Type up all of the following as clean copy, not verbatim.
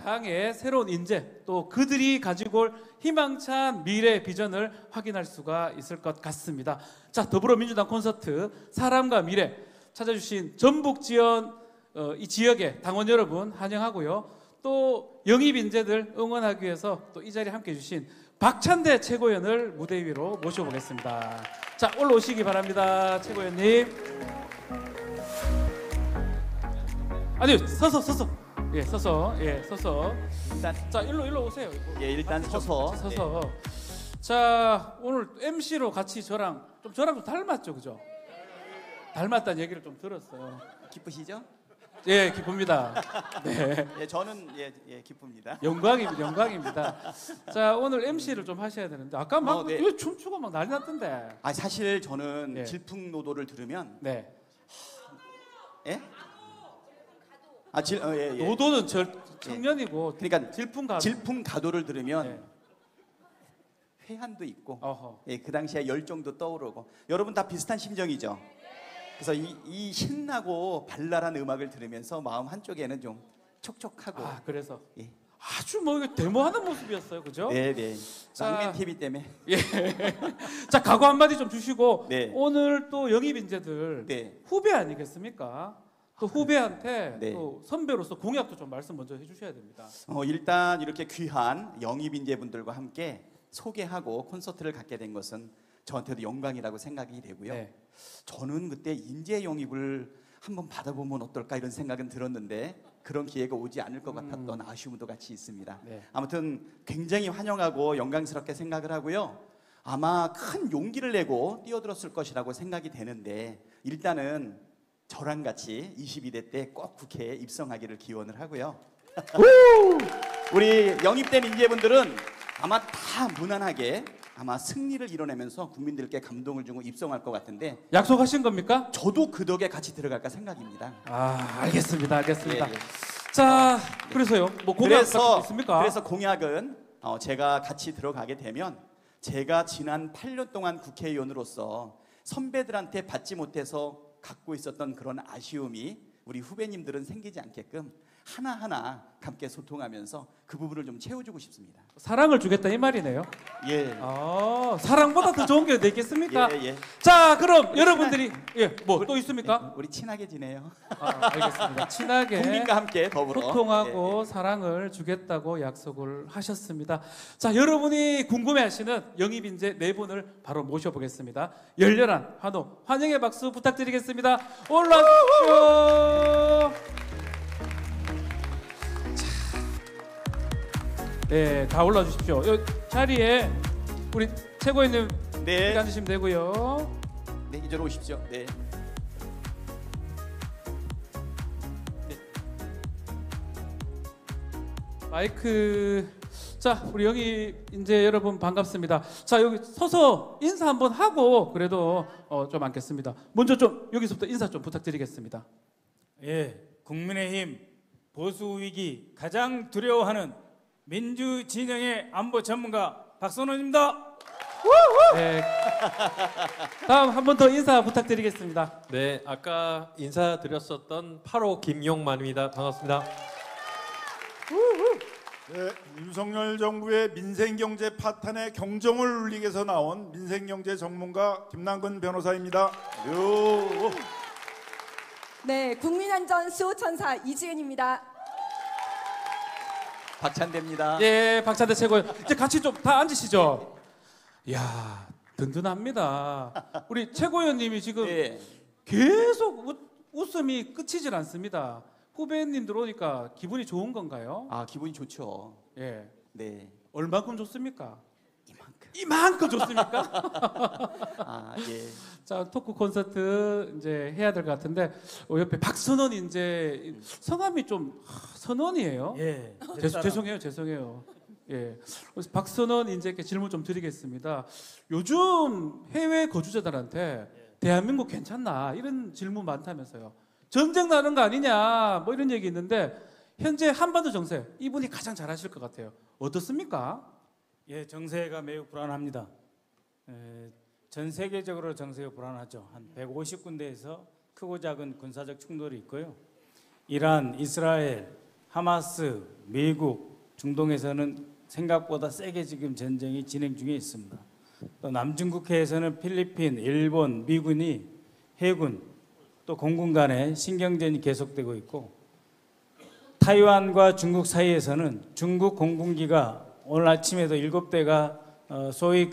당의 새로운 인재 또 그들이 가지고 올 희망찬 미래 비전을 확인할 수가 있을 것 같습니다. 자, 더불어민주당 콘서트 사람과 미래 찾아주신 전북 지원 이 지역의 당원 여러분 환영하고요. 또 영입 인재들 응원하기 위해서 또 이 자리에 함께해 주신 박찬대 최고위원을 무대 위로 모셔보겠습니다. 자, 올라오시기 바랍니다. 최고위원님. 아니, 서서. 예, 서서. 일단 자, 일로 오세요. 예, 일단 서서. 네. 자, 오늘 MC로 같이 저랑 좀 닮았죠, 그죠? 닮았다는 얘기를 좀 들었어요. 기쁘시죠? 예, 기쁩니다. 네. 예, 저는 기쁩니다. 영광입니다. 자, 오늘 MC를 좀 하셔야 되는데 아까 막 네. 왜 춤추고 막 난리 났던데. 아, 사실 저는 네. 질풍노도를 들으면 네. 예? 아, 예. 노도는 청년이고 그러니까 질풍가도. 질풍가도를 들으면 네. 회한도 있고 어허. 예, 그 당시에 열정도 떠오르고 여러분 다 비슷한 심정이죠. 그래서 이 신나고 발랄한 음악을 들으면서 마음 한쪽에는 좀 촉촉하고 아, 그래서 예. 아주 뭐 이거 데모하는 모습이었어요, 그죠? 네. 자. 쌍맨 TV 때문에. 예. 자, 각오 한마디 좀 주시고 네. 오늘 또 영입 인재들 네. 후배 아니겠습니까? 또 후배한테 네. 또 선배로서 공약도 좀 말씀 먼저 해주셔야 됩니다. 일단 이렇게 귀한 영입 인재분들과 함께 소개하고 콘서트를 갖게 된 것은 저한테도 영광이라고 생각이 되고요. 네. 저는 그때 인재 영입을 한번 받아보면 어떨까 이런 생각은 들었는데 그런 기회가 오지 않을 것 같았던 아쉬움도 같이 있습니다. 네. 아무튼 굉장히 환영하고 영광스럽게 생각을 하고요. 아마 큰 용기를 내고 뛰어들었을 것이라고 생각이 되는데 일단은 저랑 같이 22대 때 꼭 국회에 입성하기를 기원을 하고요. 우리 영입된 인재분들은 아마 다 무난하게 아마 승리를 이뤄내면서 국민들께 감동을 주고 입성할 것 같은데 약속하신 겁니까? 저도 그 덕에 같이 들어갈까 생각입니다. 아, 알겠습니다. 예. 자, 그래서요. 뭐 공약 같은 거 있습니까? 그래서 공약은 제가 같이 들어가게 되면 제가 지난 8년 동안 국회의원으로서 선배들한테 받지 못해서 갖고 있었던 그런 아쉬움이 우리 후배님들은 생기지 않게끔 하나하나 함께 소통하면서 그 부분을 좀 채워주고 싶습니다. 사랑을 주겠다 이 말이네요. 예. 사랑보다 더 좋은 게 어디 있겠습니까? 예. 자, 그럼 여러분들이 뭐 또 있습니까? 우리 친하게 지내요. 알겠습니다. 친하게 국민과 함께 더불어 소통하고 사랑을 주겠다고 약속을 하셨습니다. 자, 여러분이 궁금해하시는 영입 인재 네 분을 바로 모셔보겠습니다. 열렬한 환호, 환영의 박수 부탁드리겠습니다. 올라오십시오. 네, 다 올라 주십시오. 이 자리에 우리 최고위원님 네. 앉으시면 되고요. 네, 이쪽으로 오십시오. 네. 마이크. 자, 우리 여기 이제 여러분 반갑습니다. 자, 여기 서서 인사 한번 하고 그래도 좀 앉겠습니다. 먼저 좀 여기서부터 인사 좀 부탁드리겠습니다. 예, 국민의힘 보수 위기 가장 두려워하는 민주 진영의 안보 전문가 박선원입니다. 네. 다음 한 번 더 인사 부탁드리겠습니다. 네, 아까 인사드렸었던 8호 김용만입니다. 반갑습니다. 네, 윤석열 정부의 민생경제 파탄의 경종을 울리기 위해서 나온 민생경제 전문가 김남근 변호사입니다. 네, 국민안전 수호천사 이지은입니다. 박찬대입니다. 예, 박찬대 최고. 이제 같이 좀 다 앉으시죠. 이야, 든든합니다. 우리 최고위원님이 지금 예. 계속 웃음이 끝이질 않습니다. 후배님들 오니까 기분이 좋은 건가요? 아, 기분이 좋죠. 예. 네. 얼마큼 좋습니까? 이만큼. 이만큼 좋습니까? 아, 예. 자, 토크 콘서트 이제 해야 될 것 같은데 옆에 박선원 이제 성함이 좀 선원이에요. 예, 죄송해요. 예, 그래서 박선원 인재께 질문 좀 드리겠습니다. 요즘 해외 거주자들한테 대한민국 괜찮나 이런 질문 많다면서요. 전쟁 나는 거 아니냐 뭐 이런 얘기 있는데 현재 한반도 정세 이분이 가장 잘 아실 것 같아요. 어떻습니까? 예, 정세가 매우 불안합니다. 전 세계적으로 정세가 불안하죠. 한 150군데에서 크고 작은 군사적 충돌이 있고요. 이란, 이스라엘, 하마스, 미국, 중동에서는 생각보다 세게 지금 전쟁이 진행 중에 있습니다. 또 남중국해에서는 필리핀, 일본, 미군이 해군 또 공군 간의 신경전이 계속되고 있고 타이완과 중국 사이에서는 중국 공군기가 오늘 아침에도 7대가 소위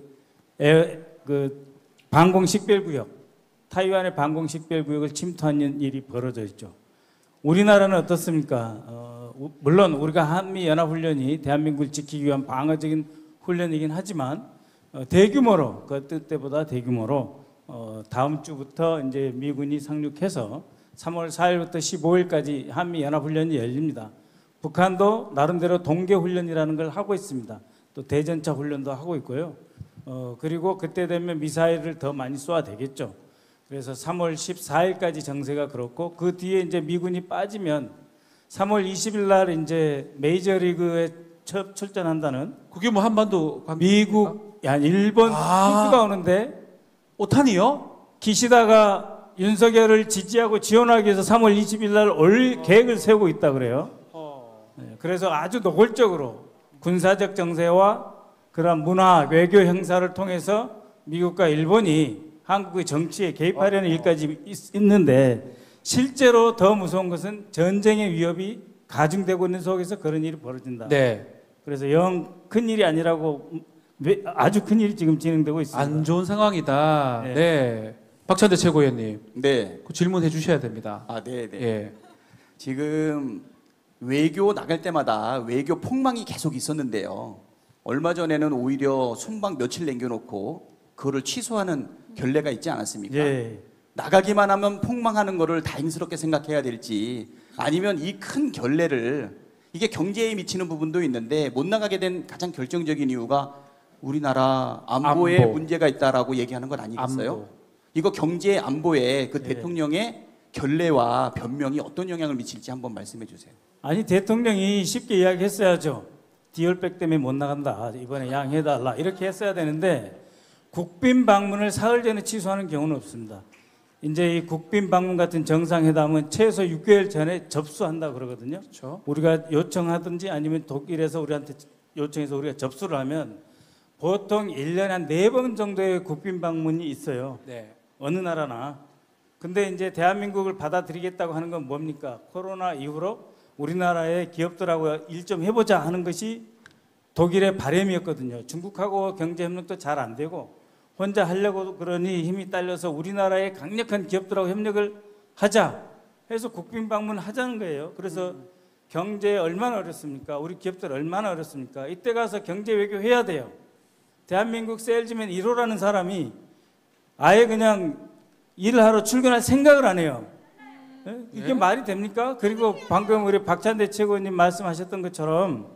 방공식별구역, 타이완의 방공식별구역을 침투하는 일이 벌어져 있죠. 우리나라는 어떻습니까? 물론 우리가 한미연합훈련이 대한민국을 지키기 위한 방어적인 훈련이긴 하지만 대규모로 그 때보다 대규모로 다음 주부터 이제 미군이 상륙해서 3월 4일부터 15일까지 한미연합훈련이 열립니다. 북한도 나름대로 동계훈련이라는 걸 하고 있습니다. 또 대전차 훈련도 하고 있고요. 그리고 그때 되면 미사일을 더 많이 쏘아 되겠죠. 그래서 3월 14일까지 정세가 그렇고 그 뒤에 이제 미군이 빠지면 3월 20일 날 이제 메이저리그에 출전한다는 그게 뭐 한반도 미국, 일본 선수가 오는데 오타니요? 기시다가 윤석열을 지지하고 지원하기 위해서 3월 20일 날 올 계획을 세우고 있다 그래요. 네, 그래서 아주 노골적으로 군사적 정세와 그런 문화, 외교 행사를 통해서 미국과 일본이 한국의 정치에 개입하려는 일까지 있는데 실제로 더 무서운 것은 전쟁의 위협이 가중되고 있는 속에서 그런 일이 벌어진다. 네. 그래서 영 큰 일이 아니라고 아주 큰 일이 지금 진행되고 있습니다. 안 좋은 상황이다. 네. 네. 박찬대 최고위원님, 네. 그 질문해 주셔야 됩니다. 네. 예. 지금 외교 나갈 때마다 외교 폭망이 계속 있었는데요. 얼마 전에는 오히려 순방 며칠 남겨놓고 그거를 취소하는 결례가 있지 않았습니까? 예. 나가기만 하면 폭망하는 거를 다행스럽게 생각해야 될지 아니면 이 큰 결례를 이게 경제에 미치는 부분도 있는데 못 나가게 된 가장 결정적인 이유가 우리나라 안보에 안보. 문제가 있다라고 얘기하는 건 아니겠어요? 안보. 이거 경제 안보에 그 예. 대통령의 결례와 변명이 어떤 영향을 미칠지 한번 말씀해 주세요. 아니 대통령이 쉽게 이야기했어야죠. 디올백 때문에 못 나간다. 이번에 양해해달라. 이렇게 했어야 되는데 국빈 방문을 사흘 전에 취소하는 경우는 없습니다. 이제 이 국빈 방문 같은 정상회담은 최소 6개월 전에 접수한다 그러거든요. 그렇죠. 우리가 요청하든지 아니면 독일에서 우리한테 요청해서 우리가 접수를 하면 보통 1년에 한 4번 정도의 국빈 방문이 있어요. 네. 어느 나라나. 근데 이제 대한민국을 받아들이겠다고 하는 건 뭡니까? 코로나 이후로 우리나라의 기업들하고 일 좀 해보자 하는 것이 독일의 바람이었거든요. 중국하고 경제 협력도 잘 안 되고 혼자 하려고 그러니 힘이 딸려서 우리나라의 강력한 기업들하고 협력을 하자 해서 국빈 방문 하자는 거예요. 그래서 경제 얼마나 어렵습니까? 우리 기업들 얼마나 어렵습니까? 이때 가서 경제 외교 해야 돼요. 대한민국 세일즈맨 1호라는 사람이 아예 그냥 일하러 출근할 생각을 안 해요. 예? 이게 말이 됩니까? 그리고 방금 우리 박찬대 최고위원님 말씀하셨던 것처럼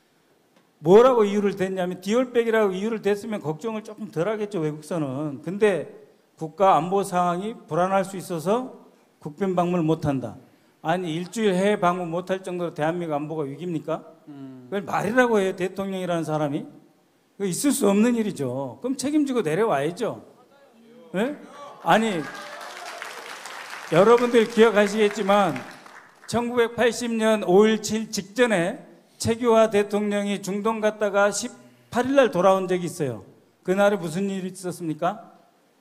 뭐라고 이유를 댔냐면 디올백이라고 이유를 댔으면 걱정을 조금 덜 하겠죠, 외국서는. 근데 국가 안보 상황이 불안할 수 있어서 국빈 방문을 못한다. 아니 일주일 해외 방문 못할 정도로 대한민국 안보가 위기입니까? 그걸 말이라고 해요, 대통령이라는 사람이. 그거 있을 수 없는 일이죠. 그럼 책임지고 내려와야죠. 네? 아니 여러분들 기억하시겠지만 1980년 5.17 직전에 최규하 대통령이 중동 갔다가 18일 날 돌아온 적이 있어요. 그날에 무슨 일이 있었습니까?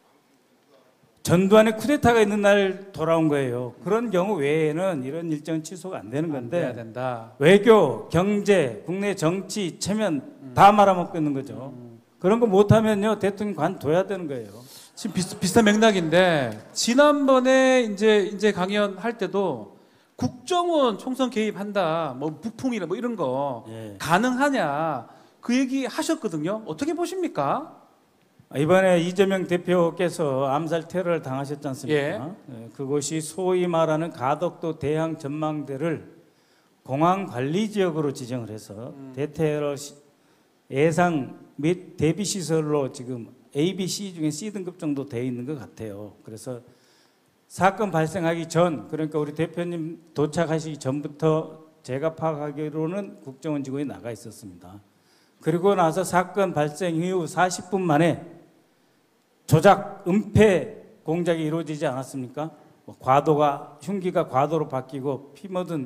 전두환의 쿠데타가 있는 날 돌아온 거예요. 그런 경우 외에는 이런 일정은 취소가 안 되는 안 돼야 건데 된다. 외교, 경제, 국내 정치, 체면 다 말아먹고 있는 거죠. 그런 거 못하면요 대통령 관둬야 되는 거예요. 지금 비슷한 맥락인데 지난번에 이제 강연할 때도 국정원 총선 개입한다, 뭐 북풍이나 뭐 이런 거 예. 가능하냐 그 얘기 하셨거든요. 어떻게 보십니까? 이번에 이재명 대표께서 암살 테러를 당하셨지 않습니까? 예, 그곳이 소위 말하는 가덕도 대항 전망대를 공항 관리 지역으로 지정을 해서 대테러 예상 및 대비 시설로 지금 A, B, C 중에 C 등급 정도 돼 있는 것 같아요. 그래서 사건 발생하기 전, 그러니까 우리 대표님 도착하시기 전부터 제가 파악하기로는 국정원 직원이 나가 있었습니다. 그리고 나서 사건 발생 이후 40분 만에 조작, 은폐 공작이 이루어지지 않았습니까? 뭐 과도가 흉기가 과도로 바뀌고 피 묻은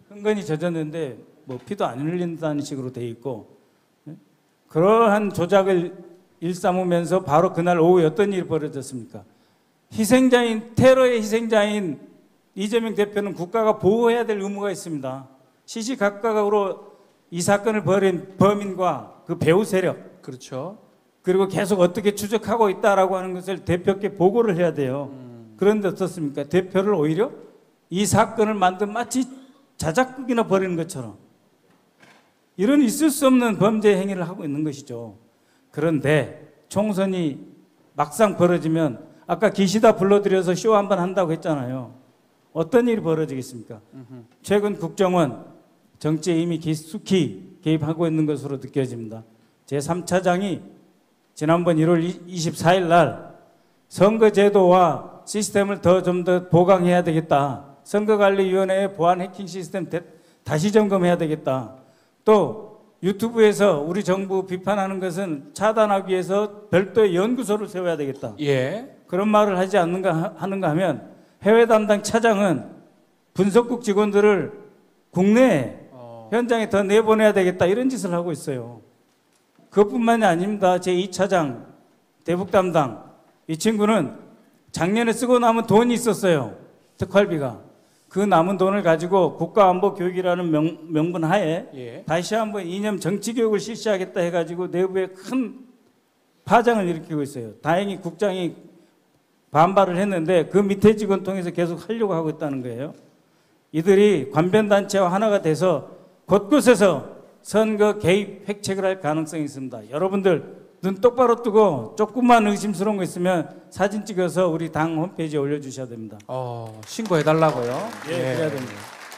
흥건히 젖었는데 뭐 피도 안 흘린다는 식으로 돼 있고, 그러한 조작을 일삼으면서 바로 그날 오후에 어떤 일이 벌어졌습니까? 희생자인, 테러의 희생자인 이재명 대표는 국가가 보호해야 될 의무가 있습니다. 시시각각으로 이 사건을 벌인 범인과 그 배후 세력, 그렇죠. 그리고 계속 어떻게 추적하고 있다라고 하는 것을 대표께 보고를 해야 돼요. 그런데 어떻습니까? 대표를 오히려 이 사건을 만든 마치 자작극이나 벌이는 것처럼 이런 있을 수 없는 범죄 행위를 하고 있는 것이죠. 그런데 총선이 막상 벌어지면 아까 기시다 불러들여서 쇼 한번 한다고 했잖아요. 어떤 일이 벌어지겠습니까? 최근 국정원 정치에 이미 깊숙이 개입하고 있는 것으로 느껴집니다. 제3차장이 지난번 1월 24일 날 선거제도와 시스템을 좀 더 보강해야 되겠다. 선거관리위원회의 보안 해킹 시스템 다시 점검해야 되겠다. 또 유튜브에서 우리 정부 비판하는 것은 차단하기 위해서 별도의 연구소를 세워야 되겠다. 예. 그런 말을 하지 않는가 하면 해외 담당 차장은 분석국 직원들을 국내에 현장에 더 내보내야 되겠다 이런 짓을 하고 있어요. 그것뿐만이 아닙니다. 제2차장 대북 담당 이 친구는 작년에 쓰고 남은 돈이 있었어요. 특활비가. 그 남은 돈을 가지고 국가안보교육이라는 명분 하에 예. 다시 한번 이념 정치교육을 실시하겠다 해가지고 내부에 큰 파장을 일으키고 있어요. 다행히 국장이 반발을 했는데 그 밑에 직원 통해서 계속 하려고 하고 있다는 거예요. 이들이 관변단체와 하나가 돼서 곳곳에서 선거 개입 획책을 할 가능성이 있습니다. 여러분들 눈 똑바로 뜨고 조금만 의심스러운 거 있으면 사진 찍어서 우리 당 홈페이지에 올려주셔야 됩니다. 신고해달라고요? 예, 그래야 됩니다.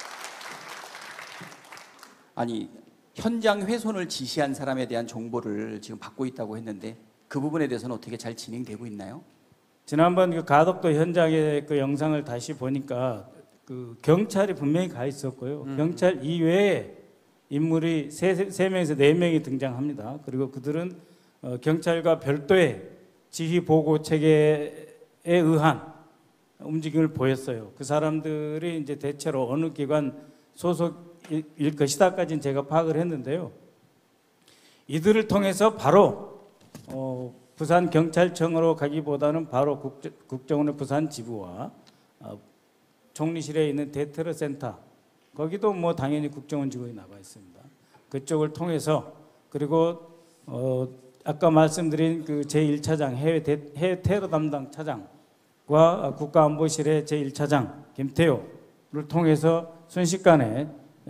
아니 현장 훼손을 지시한 사람에 대한 정보를 지금 받고 있다고 했는데 그 부분에 대해서는 어떻게 잘 진행되고 있나요? 지난번 그 가덕도 현장의 그 영상을 다시 보니까 그 경찰이 분명히 가 있었고요. 경찰 이외에 인물이 세 명에서 네 명이 등장합니다. 그리고 그들은 경찰과 별도의 지휘 보고 체계에 의한 움직임을 보였어요. 그 사람들이 이제 대체로 어느 기관 소속일 것이다까지는 제가 파악을 했는데요. 이들을 통해서 바로 부산 경찰청으로 가기보다는 바로 국정원의 부산 지부와 총리실에 있는 대테러 센터 거기도 뭐 당연히 국정원 직원이 나가 있습니다. 그쪽을 통해서 그리고 아까 말씀드린 그 제1차장 해외 테러 담당 차장과 국가안보실의 제1차장 김태호를 통해서 순식간에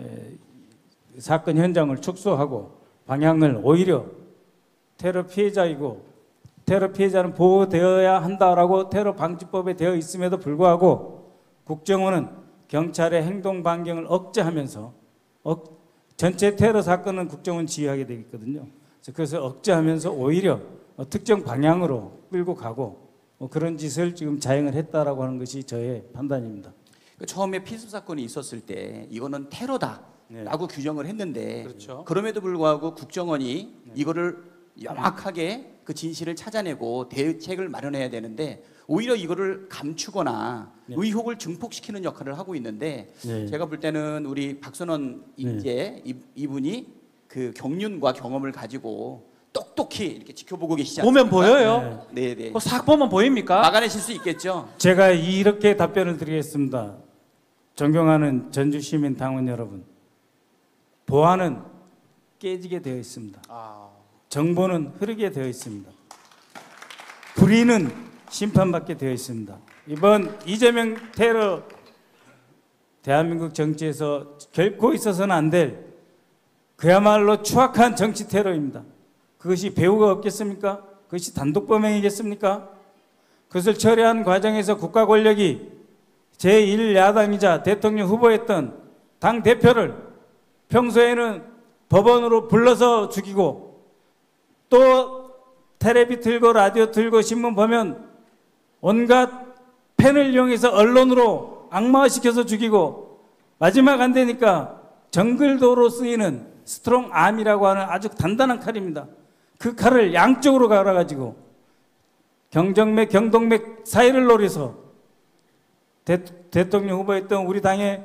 사건 현장을 축소하고 방향을 오히려 테러 피해자이고 테러 피해자는 보호되어야 한다라고 테러 방지법에 되어 있음에도 불구하고 국정원은 경찰의 행동 반경을 억제하면서 전체 테러 사건은 국정원 지휘하게 되어 있거든요. 그래서 억제하면서 오히려 특정 방향으로 끌고 가고 그런 짓을 지금 자행을 했다라고 하는 것이 저의 판단입니다. 처음에 피습 사건이 있었을 때 이거는 테러다라고 규정을 했는데 그렇죠. 그럼에도 불구하고 국정원이 이거를 명확하게 그 진실을 찾아내고 대책을 마련해야 되는데 오히려 이거를 감추거나 의혹을 증폭시키는 역할을 하고 있는데 제가 볼 때는 우리 박선원 인재 이분이 그 경륜과 경험을 가지고 똑똑히 이렇게 지켜보고 계시지 않습니까? 보면 보여요? 네네. 싹 보면 보입니까? 막아내실 수 있겠죠? 제가 이렇게 답변을 드리겠습니다. 존경하는 전주시민 당원 여러분, 보안은 깨지게 되어 있습니다. 정보는 흐르게 되어 있습니다. 불의는 심판받게 되어 있습니다. 이번 이재명 테러 대한민국 정치에서 결코 있어서는 안 될 그야말로 추악한 정치 테러입니다. 그것이 배후가 없겠습니까? 그것이 단독 범행이겠습니까? 그것을 처리하는 과정에서 국가 권력이 제1야당이자 대통령 후보였던 당 대표를 평소에는 법원으로 불러서 죽이고 또 텔레비 틀고 라디오 틀고 신문 보면 온갖 펜을 이용해서 언론으로 악마화시켜서 죽이고 마지막 안 되니까 정글도로 쓰이는 스트롱암이라고 하는 아주 단단한 칼입니다. 그 칼을 양쪽으로 갈아가지고 경정맥, 경동맥 사이를 노려서 대통령 후보였던 우리 당의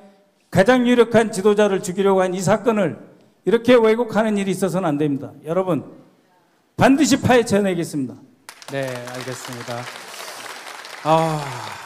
가장 유력한 지도자를 죽이려고 한 이 사건을 이렇게 왜곡하는 일이 있어서는 안 됩니다. 여러분 반드시 파헤쳐내겠습니다. 네, 알겠습니다. 아,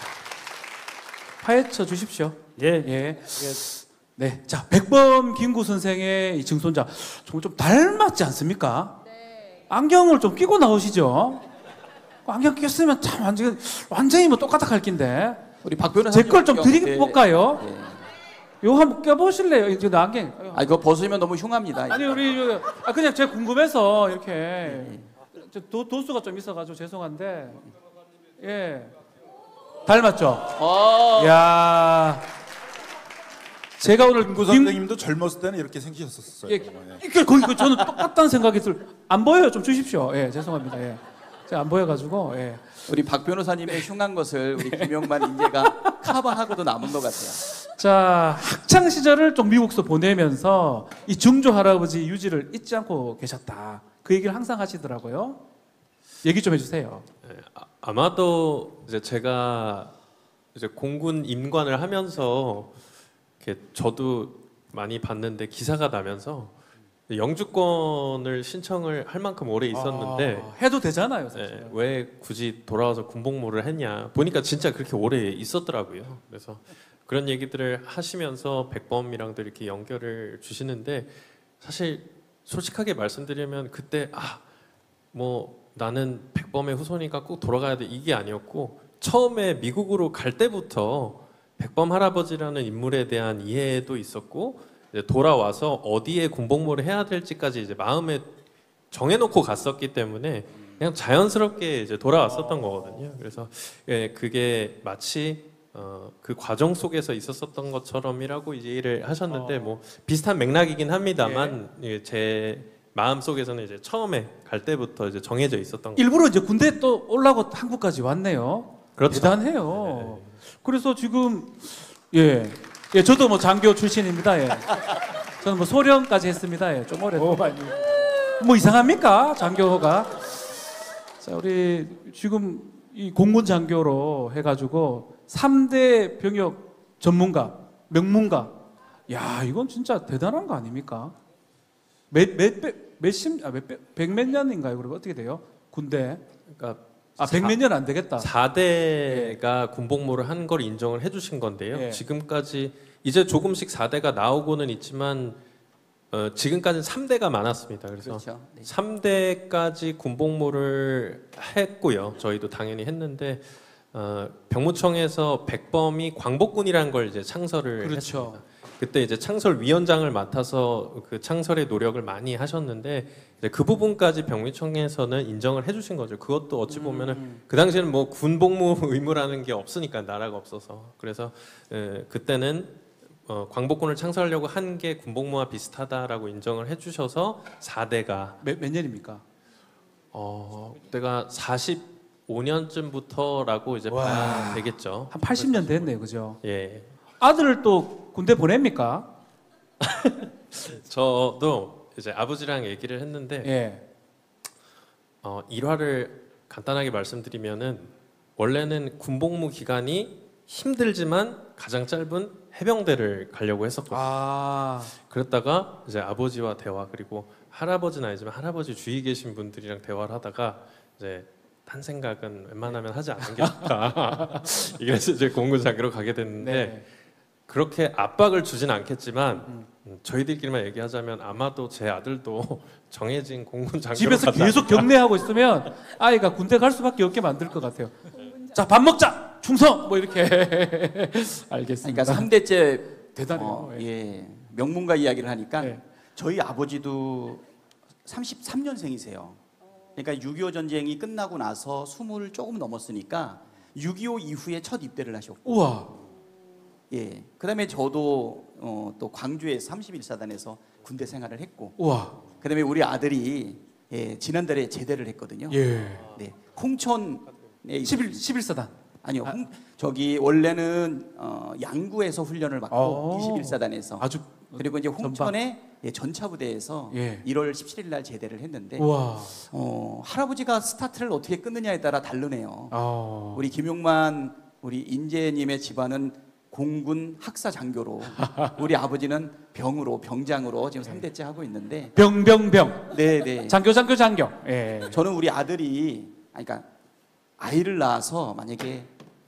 파헤쳐 주십시오. 예. 예. 네, 자 백범 김구 선생의 이 증손자 좀 닮았지 않습니까? 안경을 좀 끼고 나오시죠. 안경 꼈으면 참 완전히 뭐 똑같아 갈 낀데. 우리 박 변호사님 제 걸 좀 드려볼까요? 예. 요 한번 껴보실래요? 이제 나 안경. 아 이거 벗으면 너무 흉합니다. 아니 우리 그냥 제가 궁금해서 이렇게 도수가 좀 있어가지고 죄송한데 예 닮았죠? 야 제가 오늘 김구 선생님도 젊었을 때는 이렇게 생기셨었어요. 예, 거기 저는 똑같다는 생각이 안 보여요. 좀 주십시오. 예 죄송합니다. 예 제가 안 보여가지고 예. 우리 박 변호사님의 흉한 것을 우리 김용만 인재가 커버하고도 남은 것 같아요. 자 학창 시절을 좀 미국서 보내면서 이 증조 할아버지 유지를 잊지 않고 계셨다. 그 얘기를 항상 하시더라고요. 얘기 좀 해주세요. 아마도 이제 제가 이제 공군 임관을 하면서 이렇게 저도 많이 봤는데 기사가 나면서 영주권을 신청을 할 만큼 오래 있었는데 해도 되잖아요. 사실. 네, 왜 굳이 돌아와서 군복무를 했냐 보니까 진짜 그렇게 오래 있었더라고요. 그래서 그런 얘기들을 하시면서 백범이랑도 이렇게 연결을 주시는데 사실 솔직하게 말씀드리면 그때 뭐 나는 백범의 후손이니까 꼭 돌아가야 돼 이게 아니었고 처음에 미국으로 갈 때부터 백범 할아버지라는 인물에 대한 이해도 있었고 이제 돌아와서 어디에 군복무를 해야 될지까지 이제 마음에 정해놓고 갔었기 때문에 그냥 자연스럽게 이제 돌아왔었던 거거든요. 그래서 그게 마치 그 과정 속에서 있었었던 것처럼이라고 이해를 하셨는데 뭐 비슷한 맥락이긴 합니다만 제 마음 속에서는 이제 처음에 갈 때부터 이제 정해져 있었던 거. 일부러 이제 군대 또 올라고 한국까지 왔네요. 그렇죠. 대단해요. 그래서 지금 예 저도 뭐 장교 출신입니다. 예. 저는 뭐 소령까지 했습니다. 예. 좀 오래. 뭐 이상합니까 장교가? 자 우리 지금 이 공군 장교로 해가지고 3대 병역 전문가, 명문가. 야 이건 진짜 대단한 거 아닙니까? 백몇 년인가요? 그리고 어떻게 돼요? 군대. 그러니까 백몇 년 안 되겠다. 4대가 군복무를 한 걸 인정을 해주신 건데요. 예. 지금까지 이제 조금씩 4대가 나오고는 있지만 지금까지는 3대가 많았습니다. 그래서 그렇죠. 네. 3대까지 군복무를 했고요. 저희도 당연히 했는데 병무청에서 백범이 광복군이라는 걸 이제 창설을 그렇죠. 했습니다. 그때 이제 창설 위원장을 맡아서 그 창설의 노력을 많이 하셨는데 이제 그 부분까지 병무청에서는 인정을 해주신 거죠. 그것도 어찌 보면은 그 당시에는 뭐 군복무 의무라는 게 없으니까 나라가 없어서 그래서 그때는 광복군을 창설하려고 한 게 군복무와 비슷하다라고 인정을 해주셔서 4대가 몇 년입니까? 그때가 45년쯤부터라고 이제 봐야 되겠죠. 한 80년 됐네요, 그죠? 예. 아들을 또 군대 보냅니까? 저도 이제 아버지랑 얘기를 했는데 예. 일화를 간단하게 말씀드리면은 원래는 군복무 기간이 힘들지만 가장 짧은 해병대를 가려고 했었거든요. 그랬다가 이제 아버지와 대화 그리고 할아버지는 아니지만 할아버지 주위에 계신 분들이랑 대화를 하다가 이제 딴 생각은 웬만하면 하지 않는 게 좋다. 이래서 이제 공군 장교로 가게 됐는데 네. 그렇게 압박을 주진 않겠지만 저희들끼리만 얘기하자면 아마도 제 아들도 정해진 공군 장교로 집에서 가지 계속 않을까. 경례하고 있으면 아이가 군대 갈 수밖에 없게 만들 것 같아요. 자, 밥 먹자. 충성. 뭐 이렇게 알겠습니다. 그러니까 3대째 대단해요. 예. 명문가 이야기를 하니까 네. 저희 아버지도 33년생이세요. 그러니까 6.25 전쟁이 끝나고 나서 20을 조금 넘었으니까 6.25 이후에 첫 입대를 하셨고 우와. 예. 그다음에 저도 또 광주에서 31사단에서 군대 생활을 했고 우와. 그다음에 우리 아들이 지난달에 제대를 했거든요. 예. 네. 홍천에 11사단. 아니요. 저기 원래는 양구에서 훈련을 받고 21사단에서 아주 그리고 이제 홍천의 전차부대에서 예. 1월 17일 날 제대를 했는데 우와. 할아버지가 스타트를 어떻게 끊느냐에 따라 다르네요. 아. 우리 김용만 우리 인재님의 집안은 공군 학사 장교로 우리 아버지는 병장으로 지금 3대째 하고 있는데 병. 네. 장교. 예. 저는 우리 아들이 그러니까 아이를 낳아서 만약에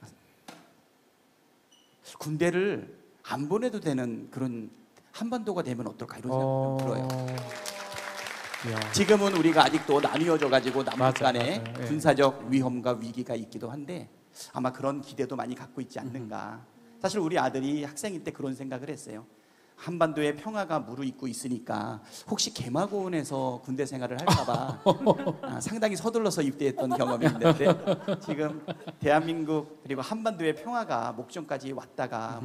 군대를 안 보내도 되는 그런 한반도가 되면 어떨까 이런 생각 좀 들어요. 이야. 지금은 우리가 아직도 나뉘어져 가지고 남북 간에 맞아요. 예. 군사적 위험과 위기가 있기도 한데 아마 그런 기대도 많이 갖고 있지 않는가. 사실 우리 아들이 학생일 때 그런 생각을 했어요. 한반도에 평화가 무르익고 있으니까 혹시 개마고원에서 군대 생활을 할까봐 상당히 서둘러서 입대했던 경험이 있는데 지금 대한민국 그리고 한반도의 평화가 목전까지 왔다가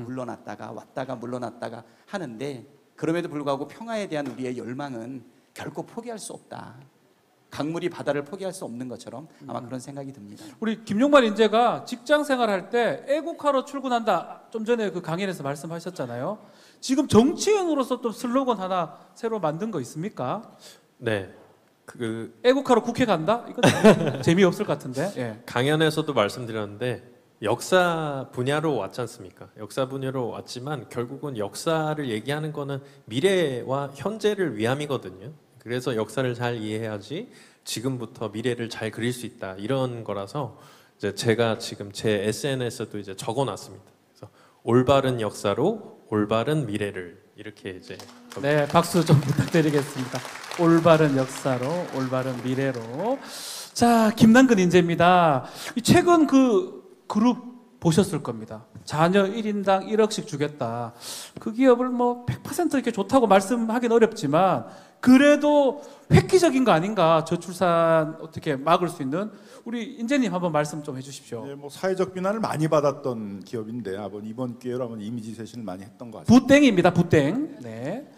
물러났다가 하는데 그럼에도 불구하고 평화에 대한 우리의 열망은 결코 포기할 수 없다. 강물이 바다를 포기할 수 없는 것처럼 아마 그런 생각이 듭니다. 우리 김용만 인재가 직장 생활할 때 애국하러 출근한다. 좀 전에 그 강연에서 말씀하셨잖아요. 지금 정치인으로서 또 슬로건 하나 새로 만든 거 있습니까? 네. 애국하러 국회 간다? 이건 재미없을 것 같은데. 예. 강연에서도 말씀드렸는데 역사 분야로 왔지 않습니까? 역사 분야로 왔지만 결국은 역사를 얘기하는 거는 미래와 현재를 위함이거든요. 그래서 역사를 잘 이해해야지 지금부터 미래를 잘 그릴 수 있다 이런 거라서 이제 제가 지금 제 SNS에도 이제 적어놨습니다. 그래서 올바른 역사로 올바른 미래를 이렇게 이제 네, 박수 좀 부탁드리겠습니다. 올바른 역사로 올바른 미래로. 자, 김남근 인재입니다. 최근 그 그룹 보셨을 겁니다. 자녀 1인당 1억씩 주겠다. 그 기업을 뭐 100% 이렇게 좋다고 말씀하기는 어렵지만 그래도 획기적인 거 아닌가. 저출산 어떻게 막을 수 있는 우리 인재님 한번 말씀 좀 해주십시오. 네, 뭐 사회적 비난을 많이 받았던 기업인데 이번 기회로 한번 이미지 쇄신을 많이 했던 것 같습니다. 부땡입니다. 부땡. 네.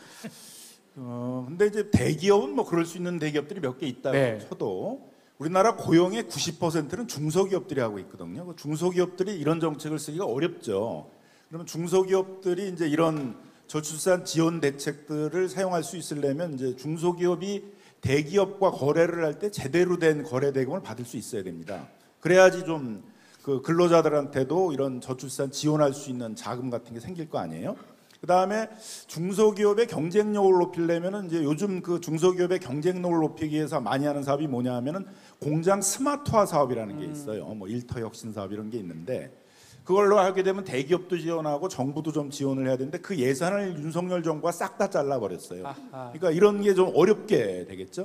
근데 이제 대기업은 뭐 그럴 수 있는 대기업들이 몇 개 있다고 네. 쳐도 우리나라 고용의 90%는 중소기업들이 하고 있거든요. 그 중소기업들이 이런 정책을 쓰기가 어렵죠. 그러면 중소기업들이 이제 이런 저출산 지원 대책들을 사용할 수 있으려면 이제 중소기업이 대기업과 거래를 할 때 제대로 된 거래 대금을 받을 수 있어야 됩니다. 그래야지 좀 그 근로자들한테도 이런 저출산 지원할 수 있는 자금 같은 게 생길 거 아니에요. 그 다음에 중소기업의 경쟁력을 높이려면은 이제 요즘 그 중소기업의 경쟁력을 높이기 위해서 많이 하는 사업이 뭐냐 하면은 공장 스마트화 사업이라는 게 있어요. 뭐 일터 혁신 사업 이런 게 있는데 그걸로 하게 되면 대기업도 지원하고 정부도 좀 지원을 해야 되는데 그 예산을 윤석열 정부가 싹 다 잘라버렸어요. 그러니까 이런 게 좀 어렵게 되겠죠.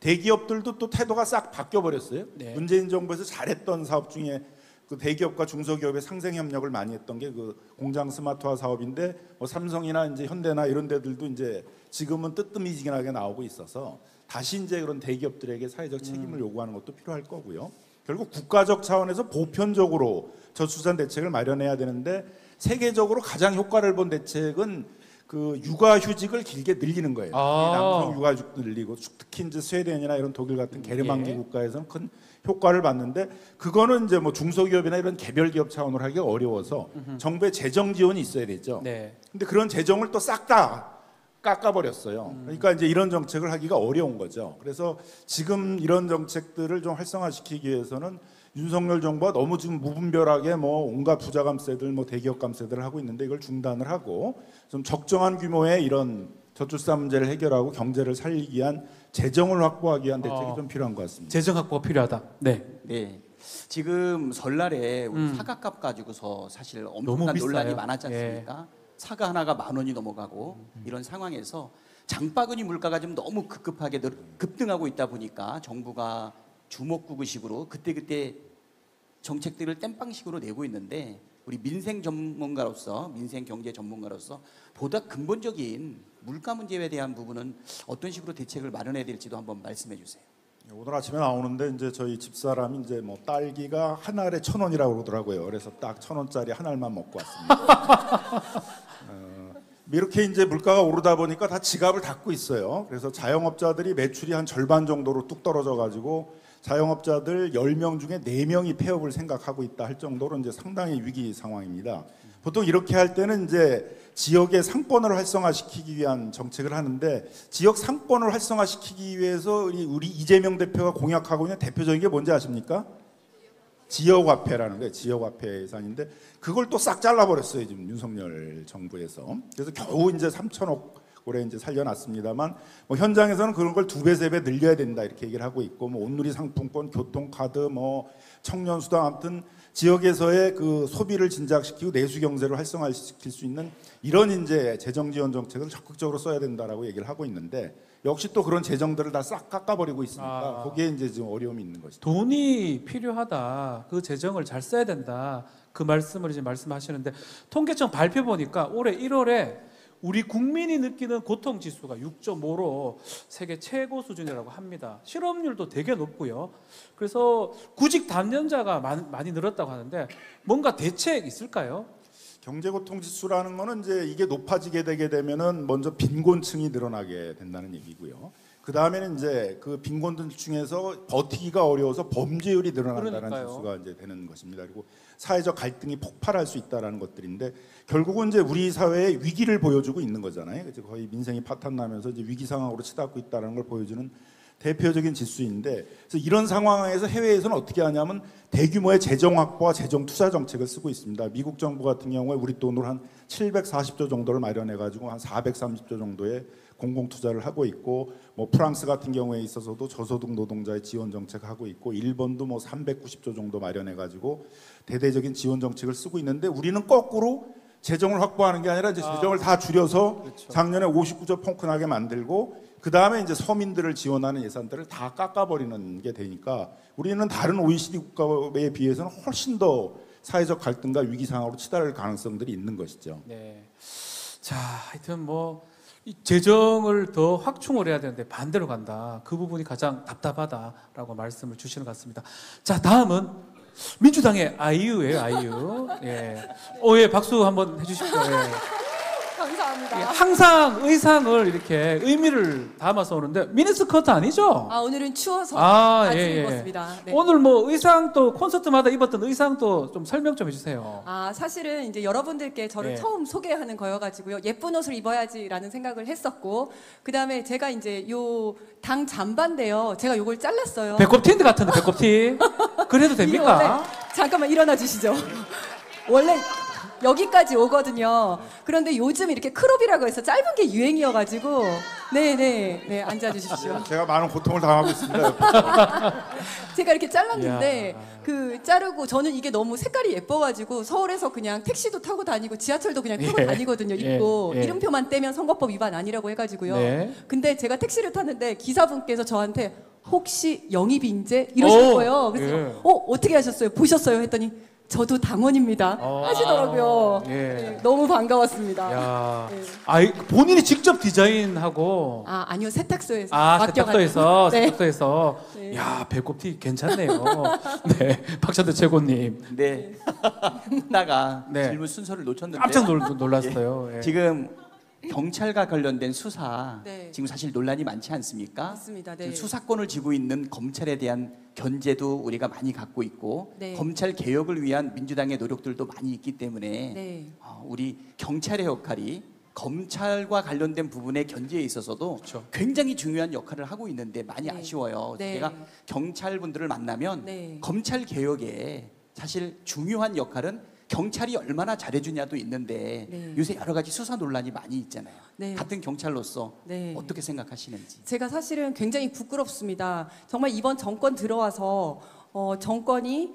대기업들도 또 태도가 싹 바뀌어버렸어요. 네. 문재인 정부에서 잘했던 사업 중에 그 대기업과 중소기업의 상생 협력을 많이 했던 게 그 공장 스마트화 사업인데 뭐 삼성이나 이제 현대나 이런 데들도 이제 지금은 뜨뜻미지근하게 나오고 있어서 다시 이제 그런 대기업들에게 사회적 책임을 요구하는 것도 필요할 거고요. 결국 국가적 차원에서 보편적으로 저출산 대책을 마련해야 되는데 세계적으로 가장 효과를 본 대책은 그 육아휴직을 길게 늘리는 거예요. 남성 육아휴직 늘리고 특히 이제 스웨덴이나 이런 독일 같은 게르만기 국가에서는 큰 효과를 봤는데 그거는 이제 뭐 중소기업이나 이런 개별 기업 차원으로 하기가 어려워서 정부의 재정 지원이 있어야 되죠. 네. 근데 그런 재정을 또 싹 다 깎아버렸어요. 그러니까 이제 이런 정책을 하기가 어려운 거죠. 그래서 지금 이런 정책들을 좀 활성화시키기 위해서는 윤석열 정부가 너무 지금 무분별하게 뭐 온갖 부자 감세들, 뭐 대기업 감세들을 하고 있는데 이걸 중단을 하고 좀 적정한 규모의 이런 저출산 문제를 해결하고 경제를 살리기 위한 재정을 확보하기 위한 대책이 좀 필요한 것 같습니다. 재정 확보가 필요하다. 네. 네. 지금 설날에 우리 사과값 가지고서 사실 너무 엄청난 비싸요. 논란이 많았지 않습니까? 사과 하나가 10,000원이 넘어가고 이런 상황에서 장바구니 물가가 좀 너무 급급하게 급등하고 있다 보니까 정부가 주먹구구식으로 그때그때 정책들을 땜빵식으로 내고 있는데 우리 민생 전문가로서 민생 경제 전문가로서 보다 근본적인 물가 문제에 대한 부분은 어떤 식으로 대책을 마련해야 될지도 한번 말씀해 주세요. 오늘 아침에 나오는데 이제 저희 집사람이 이제 뭐 딸기가 한 알에 1,000원이라고 그러더라고요. 그래서 딱 1,000원짜리 한 알만 먹고 왔습니다. 이렇게 이제 물가가 오르다 보니까 다 지갑을 닫고 있어요. 그래서 자영업자들이 매출이 한 절반 정도로 뚝 떨어져 가지고 자영업자들 10명 중에 4명이 폐업을 생각하고 있다 할 정도로 이제 상당히 위기 상황입니다. 보통 이렇게 할 때는 이제 지역의 상권을 활성화시키기 위한 정책을 하는데 지역 상권을 활성화시키기 위해서 우리 이재명 대표가 공약하고 있는 대표적인 게 뭔지 아십니까? 지역화폐라는 거예요. 지역화폐 예산인데 그걸 또 싹 잘라버렸어요. 지금 윤석열 정부에서. 그래서 겨우 이제 3천억 올해 이제 살려놨습니다만 뭐 현장에서는 그런 걸 2배, 3배 늘려야 된다 이렇게 얘기를 하고 있고 뭐 온누리 상품권, 교통카드, 뭐 청년 수당 아무튼 지역에서의 그 소비를 진작시키고 내수 경제를 활성화시킬 수 있는 이런 이제 재정 지원 정책을 적극적으로 써야 된다라고 얘기를 하고 있는데 역시 또 그런 재정들을 다 싹 깎아버리고 있으니까 거기에 이제 좀 어려움이 있는 것이죠. 돈이 필요하다. 그 재정을 잘 써야 된다. 그 말씀을 이제 말씀하시는데 통계청 발표 보니까 올해 1월에 우리 국민이 느끼는 고통 지수가 6.5로 세계 최고 수준이라고 합니다. 실업률도 되게 높고요. 그래서 구직 단련자가 많이 늘었다고 하는데 뭔가 대책 있을까요? 경제고통지수라는 거는 이제 이게 높아지게 되게 되면은 먼저 빈곤층이 늘어나게 된다는 얘기고요. 그 다음에는 이제 그 빈곤층 중에서 버티기가 어려워서 범죄율이 늘어난다는 그러니까요. 지수가 이제 되는 것입니다. 그리고 사회적 갈등이 폭발할 수 있다라는 것들인데 결국은 이제 우리 사회의 위기를 보여주고 있는 거잖아요. 그래서 거의 민생이 파탄나면서 이제 위기 상황으로 치닫고 있다는 걸 보여주는 대표적인 지수인데 그래서 이런 상황에서 해외에서는 어떻게 하냐면 대규모의 재정 확보와 재정 투자 정책을 쓰고 있습니다. 미국 정부 같은 경우에 우리 돈으로 한 740조 정도를 마련해 가지고 한 430조 정도의 공공 투자를 하고 있고 뭐 프랑스 같은 경우에 있어서도 저소득 노동자의 지원 정책을 하고 있고 일본도 뭐 390조 정도 마련해 가지고 대대적인 지원 정책을 쓰고 있는데 우리는 거꾸로 재정을 확보하는 게 아니라 이제 재정을 다 줄여서 그렇죠. 작년에 59조 펑크나게 만들고 그 다음에 이제 서민들을 지원하는 예산들을 다 깎아버리는 게 되니까 우리는 다른 OECD 국가에 비해서는 훨씬 더 사회적 갈등과 위기 상황으로 치달을 가능성들이 있는 것이죠. 네. 자, 하여튼 뭐 이 재정을 더 확충을 해야 되는데 반대로 간다. 그 부분이 가장 답답하다라고 말씀을 주시는 것 같습니다. 자, 다음은 민주당의 아이유예요, 아이유. 예. 예, 박수 한번 해주십시오. 예. 감사합니다. 예, 항상 의상을 이렇게 의미를 담아서 오는데 미니스커트 아니죠? 아, 오늘은 추워서 아, 바지 예, 예. 입었습니다. 네. 오늘 뭐 의상도 콘서트마다 입었던 의상도 좀 설명 좀 해주세요. 아, 사실은 이제 여러분들께 저를 예. 처음 소개하는 거여가지고요. 예쁜 옷을 입어야지라는 생각을 했었고, 그 다음에 제가 이제 요 당 잠바인데요. 제가 요걸 잘랐어요. 배꼽 티인데 같은데 배꼽 티. 그래도 이게 됩니까? 원래- 잠깐만 일어나 주시죠. 원래 여기까지 오거든요. 그런데 요즘 이렇게 크롭이라고 해서 짧은 게 유행이어가지고, 네, 앉아 주십시오. 제가 많은 고통을 당하고 있습니다. 제가 이렇게 잘랐는데 이야. 그 자르고 저는 이게 너무 색깔이 예뻐가지고 서울에서 그냥 택시도 타고 다니고 지하철도 그냥 타고 예. 다니거든요. 예. 입고 예. 이름표만 떼면 선거법 위반 아니라고 해가지고요. 네. 근데 제가 택시를 탔는데 기사분께서 저한테 혹시 영입인재 이러실 오. 거예요. 그래서 예. 어떻게 하셨어요? 보셨어요? 했더니 저도 당원입니다. 하시더라고요. 예. 네, 너무 반가웠습니다. 야, 네. 아이 본인이 직접 디자인하고 아니요, 세탁소에서 세탁소에서 네. 세탁소에서 네. 야 배꼽 티 괜찮네요. 네, 박찬대 최고님 네. 하다가 네. 질문 순서를 놓쳤는데 깜짝 놀랐어요. 예. 지금 경찰과 관련된 수사 네. 지금 사실 논란이 많지 않습니까? 맞습니다. 네. 지금 수사권을 쥐고 있는 검찰에 대한 견제도 우리가 많이 갖고 있고 네. 검찰 개혁을 위한 민주당의 노력들도 많이 있기 때문에 네. 우리 경찰의 역할이 검찰과 관련된 부분의 견제에 있어서도 그렇죠. 굉장히 중요한 역할을 하고 있는데 많이 네. 아쉬워요. 네. 제가 경찰분들을 만나면 네. 검찰 개혁에 사실 중요한 역할은 경찰이 얼마나 잘해주냐도 있는데 네. 요새 여러 가지 수사 논란이 많이 있잖아요. 네. 같은 경찰로서 네. 어떻게 생각하시는지. 제가 사실은 굉장히 부끄럽습니다. 정말 이번 정권 들어와서 정권이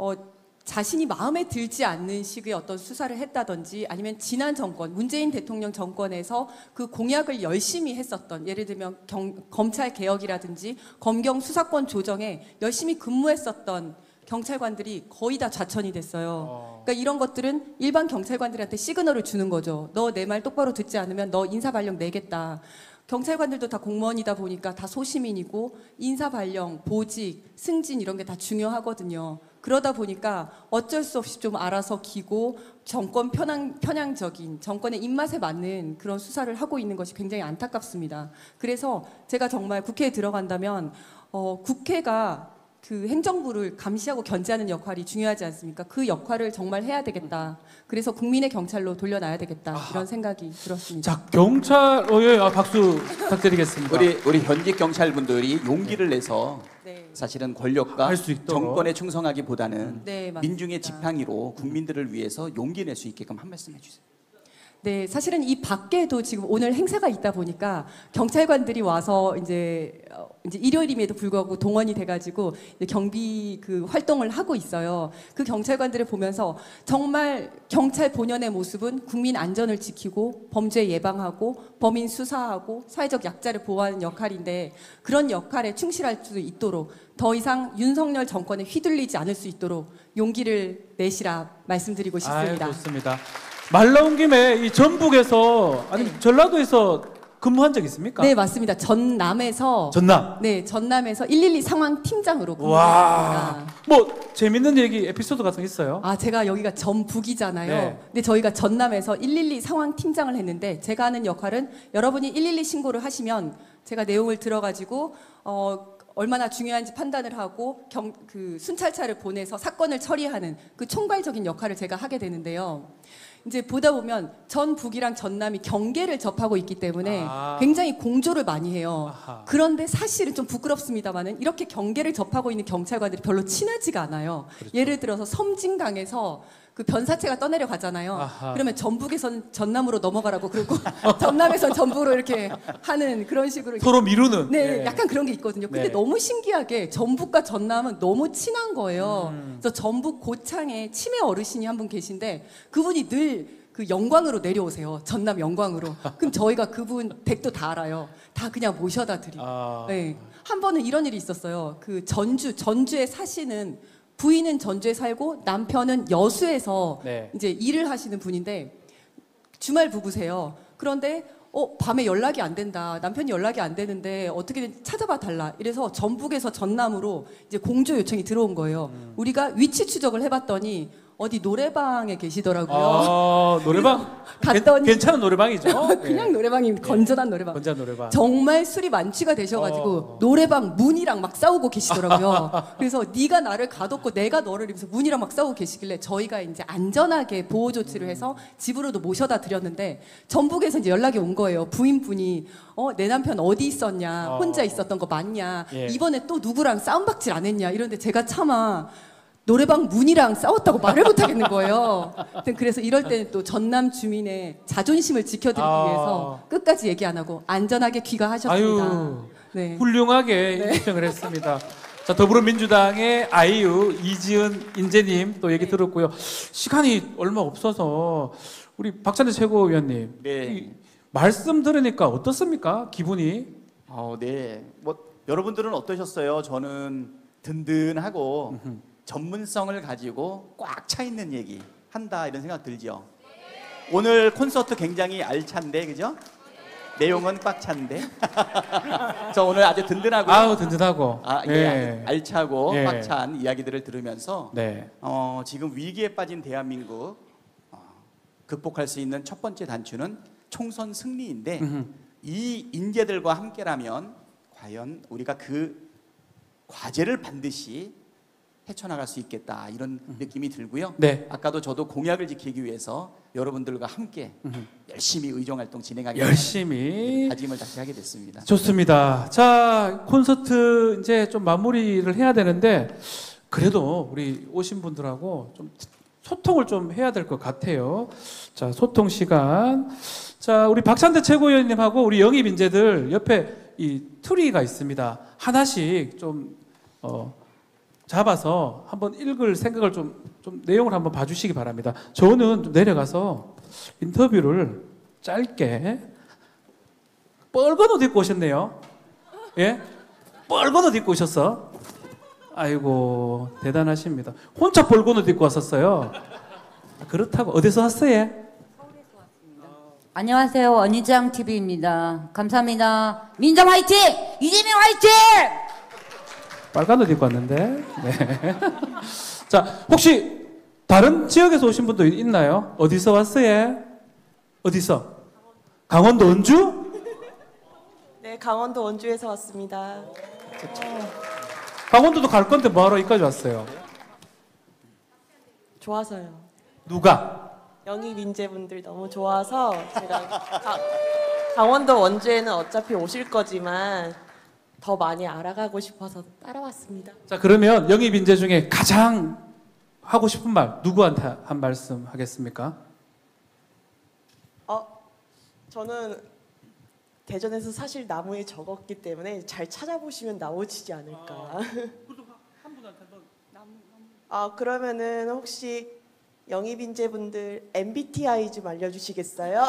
자신이 마음에 들지 않는 식의 어떤 수사를 했다든지 아니면 지난 정권 문재인 대통령 정권에서 그 공약을 열심히 했었던 예를 들면 검찰 개혁이라든지 검경 수사권 조정에 열심히 근무했었던 경찰관들이 거의 다 좌천이 됐어요. 그러니까 이런 것들은 일반 경찰관들한테 시그널을 주는 거죠. 너 내 말 똑바로 듣지 않으면 너 인사발령 내겠다. 경찰관들도 다 공무원이다 보니까 다 소시민이고 인사발령, 보직, 승진 이런 게 다 중요하거든요. 그러다 보니까 어쩔 수 없이 좀 알아서 기고 정권 편향적인 정권의 입맛에 맞는 그런 수사를 하고 있는 것이 굉장히 안타깝습니다. 그래서 제가 정말 국회에 들어간다면 국회가 그 행정부를 감시하고 견제하는 역할이 중요하지 않습니까? 그 역할을 정말 해야 되겠다. 그래서 국민의 경찰로 돌려놔야 되겠다. 이런 생각이 들었습니다. 자 경찰 박수 부탁드리겠습니다. 우리 현직 경찰분들이 용기를 내서 네. 사실은 권력과 할 수 있도록. 정권에 충성하기보다는 네, 맞습니다. 민중의 지팡이로 국민들을 위해서 용기 낼 수 있게끔 한 말씀 해주세요. 네, 사실은 이 밖에도 지금 오늘 행사가 있다 보니까 경찰관들이 와서 이제 일요일임에도 불구하고 동원이 돼가지고 이제 경비 그 활동을 하고 있어요. 그 경찰관들을 보면서 정말 경찰 본연의 모습은 국민 안전을 지키고 범죄 예방하고 범인 수사하고 사회적 약자를 보호하는 역할인데 그런 역할에 충실할 수 있도록 더 이상 윤석열 정권에 휘둘리지 않을 수 있도록 용기를 내시라 말씀드리고 싶습니다. 좋습니다. 말 나온 김에 이 전북에서 아니 전라도에서 근무한 적 있습니까? 네, 맞습니다. 전남에서 전남. 네, 전남에서 112 상황 팀장으로 와. 근무했습니다. 뭐 재밌는 얘기 에피소드 같은 게 있어요? 아, 제가 여기가 전북이잖아요. 네. 근데 저희가 전남에서 112 상황 팀장을 했는데 제가 하는 역할은 여러분이 112 신고를 하시면 제가 내용을 들어가지고 얼마나 중요한지 판단을 하고 그 순찰차를 보내서 사건을 처리하는 그 총괄적인 역할을 제가 하게 되는데요. 이제 보다 보면 전북이랑 전남이 경계를 접하고 있기 때문에 굉장히 공조를 많이 해요. 아하. 그런데 사실은 좀 부끄럽습니다만은 이렇게 경계를 접하고 있는 경찰관들이 별로 친하지가 않아요. 그렇죠. 예를 들어서 섬진강에서 그 변사체가 떠내려 가잖아요. 아하. 그러면 전북에선 전남으로 넘어가라고 그러고 전남에선 전북으로 이렇게 하는 그런 식으로 서로 미루는. 네, 예. 약간 그런 게 있거든요. 근데 네. 너무 신기하게 전북과 전남은 너무 친한 거예요. 그래서 전북 고창에 치매 어르신이 한 분 계신데 그분이 늘 그 영광으로 내려오세요. 전남 영광으로. 그럼 저희가 그분 댁도 다 알아요. 다 그냥 모셔다 드리고. 아. 네. 한 번은 이런 일이 있었어요. 그 전주에 사시는 부인은 전주에 살고 남편은 여수에서 네. 이제 일을 하시는 분인데 주말 부부세요. 그런데 밤에 연락이 안 된다. 남편이 연락이 안 되는데 어떻게든 찾아봐 달라. 이래서 전북에서 전남으로 이제 공조 요청이 들어온 거예요. 우리가 위치 추적을 해봤더니 어디 노래방에 계시더라고요. 노래방. 갔더니 괜찮은 노래방이죠. 그냥 예. 노래방이 건전한 노래방. 건전 노래방. 정말 술이 만취가 되셔가지고 노래방 문이랑 막 싸우고 계시더라고요. 그래서 네가 나를 가뒀고 내가 너를 이러면서 문이랑 막 싸우고 계시길래 저희가 이제 안전하게 보호 조치를 해서 집으로도 모셔다 드렸는데 전북에서 이제 연락이 온 거예요. 부인분이 내 남편 어디 있었냐, 혼자 있었던 거 맞냐, 예. 이번에 또 누구랑 싸움박질 안 했냐 이런데 제가 차마 노래방 문이랑 싸웠다고 말을 못 하겠는 거예요. 그래서 이럴 때는 또 전남 주민의 자존심을 지켜드리기 위해서 끝까지 얘기 안 하고 안전하게 귀가하셨습니다. 아유. 네. 훌륭하게 입증을 했습니다. 자, 더불어민주당의 아이유, 이지은, 인재님 또 얘기 들었고요. 시간이 얼마 없어서 우리 박찬대 최고위원님, 네. 이 말씀 들으니까 어떻습니까? 기분이? 네. 뭐 여러분들은 어떠셨어요? 저는 든든하고 전문성을 가지고 꽉 차 있는 얘기 한다 이런 생각 들죠. 오늘 콘서트 굉장히 알찬데 그죠? 내용은 꽉 찬데. 저 오늘 아주 든든하고 아우 든든하고. 예, 알차고 예. 꽉 찬 이야기들을 들으면서 네. 지금 위기에 빠진 대한민국 극복할 수 있는 첫 번째 단추는 총선 승리인데 이 인재들과 함께라면 과연 우리가 그 과제를 반드시 헤쳐나갈 수 있겠다 이런 느낌이 들고요. 네. 아까도 저도 공약을 지키기 위해서 여러분들과 함께 열심히 의정활동 진행하기 열심히. 다짐을 다시 하게 됐습니다. 좋습니다. 자, 콘서트 이제 좀 마무리를 해야 되는데 그래도 우리 오신 분들하고 좀 소통을 좀 해야 될 것 같아요. 자, 소통 시간. 자, 우리 박찬대 최고위원님하고 우리 영입 인재들 옆에 이 트리가 있습니다. 하나씩 좀 잡아서 한번 읽을 생각을 좀 내용을 한번 봐주시기 바랍니다. 저는 좀 내려가서 인터뷰를 짧게 뻘건 옷 입고 오셨네요. 예? 뻘건 옷 입고 오셨어. 아이고 대단하십니다. 혼자 뻘건 옷 입고 왔었어요. 그렇다고 어디서 왔어요? 안녕하세요. 언니장 TV입니다. 감사합니다. 민정 화이팅! 이재명 화이팅! 빨간 옷 입고 왔는데. 네. 자, 혹시 다른 지역에서 오신 분도 있나요? 어디서 왔어요? 어디서? 강원도 원주? 네, 강원도 원주에서 왔습니다. 강원도도 갈 건데 뭐하러 여기까지 왔어요? 좋아서요. 누가? 영희 민재분들 너무 좋아서 제가 강원도 원주에는 어차피 오실 거지만 더 많이 알아가고 싶어서 따라왔습니다. 자, 그러면 영입 인재 중에 가장 하고 싶은 말 누구한테 한 말씀 하겠습니까? 저는 대전에서 사실 나무에 적었기 때문에 잘 찾아보시면 나오시지 않을까. 그러면은 혹시 영입 인재분들 MBTI 좀 알려주시겠어요?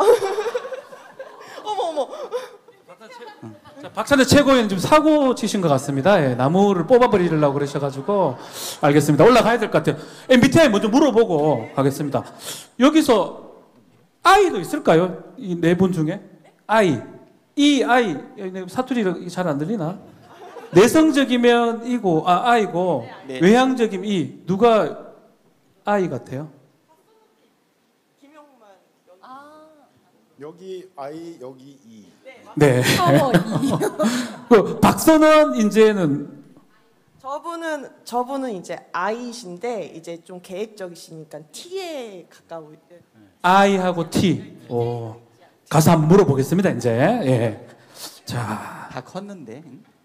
어머. 자, 박찬대 최고위원 좀 사고 치신 것 같습니다. 예, 나무를 뽑아버리려고 그러셔가지고 알겠습니다. 올라가야 될 것 같아요. MBTI 먼저 물어보고 가겠습니다. 여기서 I도 있을까요? 이 네 분 중에 I, I 사투리 잘 안 들리나? 내성적이면 I고 I고 네. 외향적이면 E. 누가 I 같아요? 김용만 여기 I 여기 E. 네. 파워 2. 그 박선원 인재는 저분은 이제 I이신데 이제 좀 계획적이시니까 T에 가까운. I하고 T. 오. 가서 한번 물어보겠습니다. 이제. 예. 자, 다 컸는데.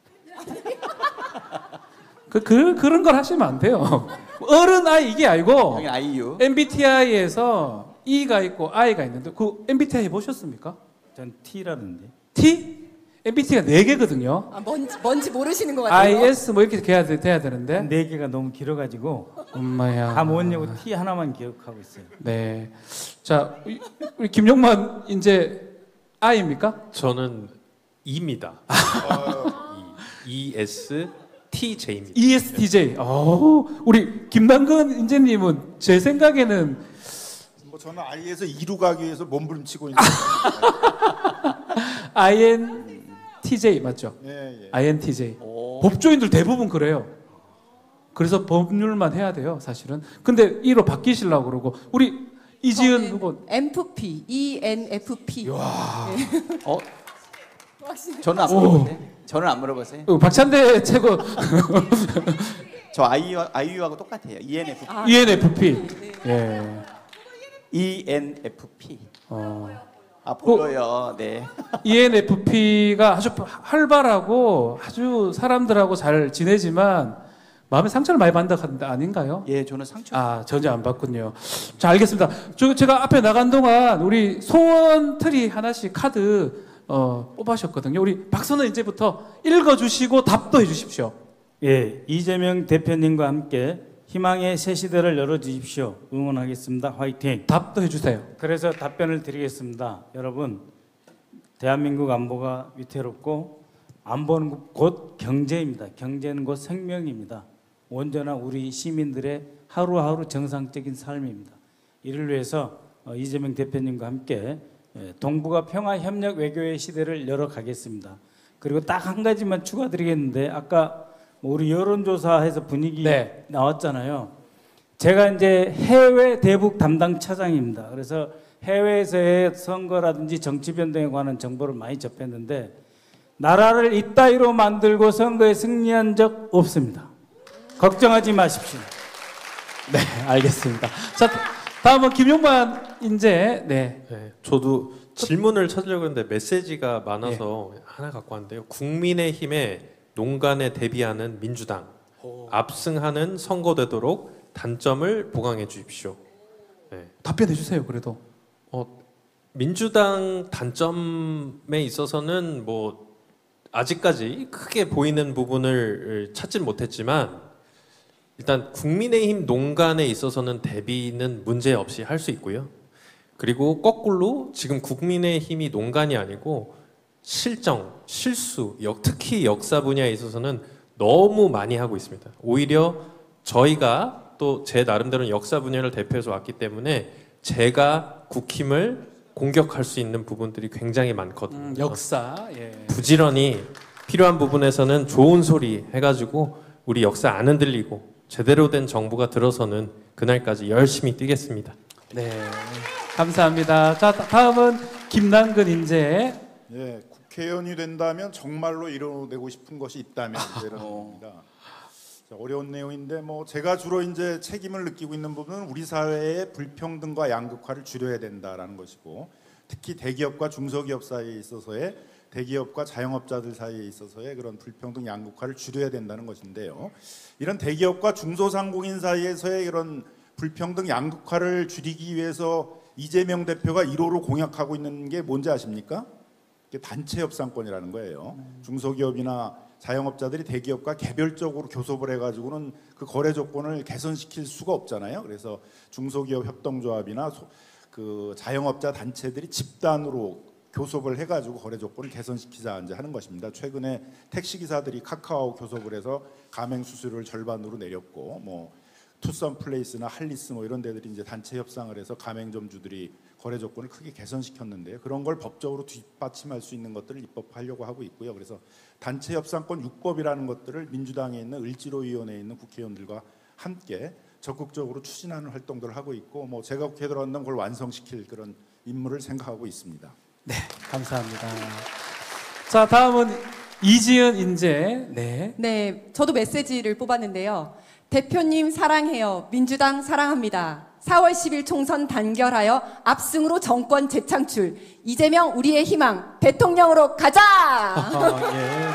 그런 걸 하시면 안 돼요. 어른 I 이게 아니고 여기 IU. MBTI에서 E가 있고 I가 있는데 그 MBTI 보셨습니까? 전 T라는데. T? MBTI가 4개거든요. 뭔지 모르시는 것 같아요. IS 뭐 이렇게 돼야 되는데. 네 개가 너무 길어가지고 엄마야. 다 뭐냐고 T 하나만 기억하고 있어요. 네. 자, 우리 김용만 이제 I입니까? 저는 E입니다. ESTJ입니다. ESTJ. 우리 김남근 인재님은 제 생각에는 뭐 저는 I에서 E로 가기 위해서 몸부림치고 있는. INTJ 맞죠? 예. INTJ. 오. 법조인들 대부분 그래요. 그래서 법률만 해야 돼요, 사실은. 근데 E로 바뀌시려고 그러고 우리 이지은 후보. MFP, ENFP. 저는 안 물어봤어요. 저는 안 물어봤어요. 박찬대 최고 저 IU하고 똑같아요. ENFP. ENFP. 예. ENFP. 어. 보여요. 네. ENFP가 아주 활발하고 아주 사람들하고 잘 지내지만 마음에 상처를 많이 받는 데 아닌가요? 예, 저는 상처. 전혀 안 받군요. 자, 알겠습니다. 제가 앞에 나간 동안 우리 소원 트리 하나씩 카드 뽑아셨거든요. 우리 박선원 인재부터 읽어주시고 답도 해주십시오. 예, 이재명 대표님과 함께 희망의 새 시대를 열어주십시오. 응원하겠습니다. 화이팅. 답도 해주세요. 그래서 답변을 드리겠습니다. 여러분, 대한민국 안보가 위태롭고 안보는 곧 경제입니다. 경제는 곧 생명입니다. 온전한 우리 시민들의 하루하루 정상적인 삶입니다. 이를 위해서 이재명 대표님과 함께 동북아 평화협력 외교의 시대를 열어가겠습니다. 그리고 딱 한 가지만 추가드리겠는데 아까 우리 여론조사에서 분위기 네. 나왔잖아요. 제가 이제 해외 대북 담당 차장입니다. 그래서 해외에서의 선거라든지 정치 변동에 관한 정보를 많이 접했는데 나라를 이따위로 만들고 선거에 승리한 적 없습니다. 걱정하지 마십시오. 네, 알겠습니다. 자, 다음은 김용만 인재. 네. 네, 저도 질문을 찾으려고 했는데 메시지가 많아서 하나 갖고 왔는데요. 국민의힘의 농간에 대비하는 민주당 압승하는 선거되도록 단점을 보강해 주십시오. 네. 답변해 주세요. 그래도. 민주당 단점에 있어서는 뭐 아직까지 크게 보이는 부분을 찾진 못했지만 일단 국민의힘 농간에 있어서는 대비는 문제 없이 할 수 있고요. 그리고 거꾸로 지금 국민의힘이 농간이 아니고 실정, 실수, 특히 역사 분야에 있어서는 너무 많이 하고 있습니다. 오히려 저희가 또 제 나름대로는 역사 분야를 대표해서 왔기 때문에 제가 국힘을 공격할 수 있는 부분들이 굉장히 많거든요. 역사. 예. 부지런히 필요한 부분에서는 좋은 소리 해가지고 우리 역사 안 흔들리고 제대로 된 정부가 들어서는 그날까지 열심히 뛰겠습니다. 네. 감사합니다. 자, 다음은 김남근 인재. 예, 국회의원이 된다면 정말로 이뤄내고 싶은 것이 있다면 이런 겁니다. 어려운 내용인데 뭐 제가 주로 이제 책임을 느끼고 있는 부분은 우리 사회의 불평등과 양극화를 줄여야 된다라는 것이고 특히 대기업과 중소기업 사이에 있어서의 대기업과 자영업자들 사이에 있어서의 그런 불평등 양극화를 줄여야 된다는 것인데요. 이런 대기업과 중소상공인 사이에서의 이런 불평등 양극화를 줄이기 위해서 이재명 대표가 1호로 공약하고 있는 게 뭔지 아십니까? 이게 단체 협상권이라는 거예요. 중소기업이나 자영업자들이 대기업과 개별적으로 교섭을 해가지고는 그 거래 조건을 개선시킬 수가 없잖아요. 그래서 중소기업 협동조합이나 그 자영업자 단체들이 집단으로 교섭을 해가지고 거래 조건을 개선시키자 이제 하는 것입니다. 최근에 택시기사들이 카카오 교섭을 해서 가맹 수수료를 절반으로 내렸고, 뭐 투썸플레이스나 할리스 뭐 이런 데들이 이제 단체 협상을 해서 가맹점주들이 거래 조건을 크게 개선시켰는데요. 그런 걸 법적으로 뒷받침할 수 있는 것들을 입법하려고 하고 있고요. 그래서 단체 협상권 6법이라는 것들을 민주당에 있는 을지로위원회에 있는 국회의원들과 함께 적극적으로 추진하는 활동들을 하고 있고, 뭐 제가 국회에 들어간다면 그걸 완성시킬 그런 임무를 생각하고 있습니다. 네, 감사합니다. 자, 다음은 이지은 인재. 네. 네, 저도 메시지를 뽑았는데요. 대표님 사랑해요. 민주당 사랑합니다. 4월 10일 총선 단결하여 압승으로 정권 재창출. 이재명 우리의 희망. 대통령으로 가자. 예.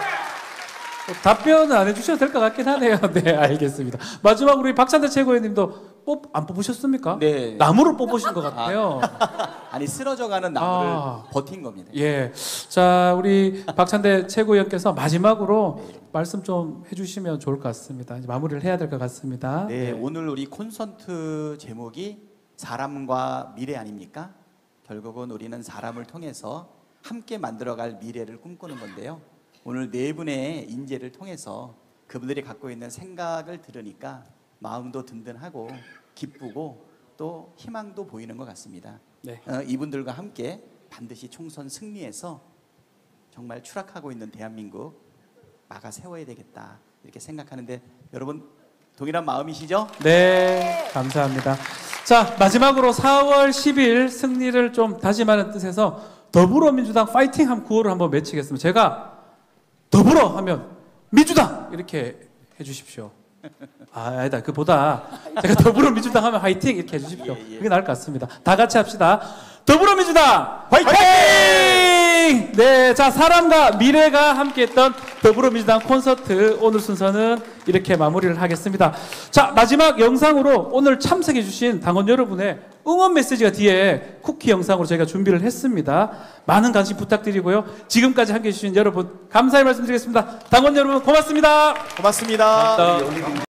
답변은 안 해주셔도 될 것 같긴 하네요. 네, 알겠습니다. 마지막으로 우리 박찬대 최고위원님도 안 뽑으셨습니까? 네. 나무를 뽑으신 것 같아요. 아니 쓰러져가는 나무를 버틴 겁니다. 예. 자, 우리 박찬대 최고위원께서 마지막으로 말씀 좀 해주시면 좋을 것 같습니다. 이제 마무리를 해야 될 것 같습니다. 네, 오늘 우리 콘서트 제목이 사람과 미래 아닙니까? 결국은 우리는 사람을 통해서 함께 만들어갈 미래를 꿈꾸는 건데요. 오늘 네 분의 인재를 통해서 그분들이 갖고 있는 생각을 들으니까 마음도 든든하고 기쁘고 또 희망도 보이는 것 같습니다. 네. 이분들과 함께 반드시 총선 승리해서 정말 추락하고 있는 대한민국 막아 세워야 되겠다 이렇게 생각하는데 여러분 동일한 마음이시죠? 네, 감사합니다. 자, 마지막으로 4월 10일 승리를 좀 다짐하는 뜻에서 더불어민주당 파이팅 한 구호를 한번 외치겠습니다. 제가 더불어 하면 민주당 이렇게 해주십시오. 아니다, 그보다 제가 더불어민주당 하면 화이팅 이렇게 해주십시오. 그게 나을 것 같습니다. 다 같이 합시다. 더불어민주당 화이팅! 네, 자, 사람과 미래가 함께했던 더불어민주당 콘서트 오늘 순서는 이렇게 마무리를 하겠습니다. 자, 마지막 영상으로 오늘 참석해주신 당원 여러분의 응원 메시지가 뒤에 쿠키 영상으로 저희가 준비를 했습니다. 많은 관심 부탁드리고요. 지금까지 함께해 주신 여러분 감사의 말씀드리겠습니다. 당원 여러분 고맙습니다. 고맙습니다. 감사합니다.